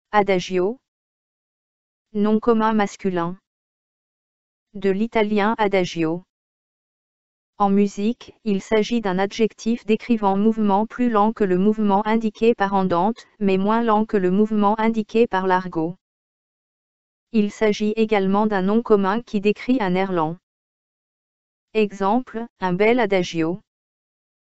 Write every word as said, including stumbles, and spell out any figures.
Adagio. Nom commun masculin. De l'italien adagio. En musique, il s'agit d'un adjectif décrivant mouvement plus lent que le mouvement indiqué par andante, mais moins lent que le mouvement indiqué par largo. Il s'agit également d'un nom commun qui décrit un air lent. Exemple, un bel adagio.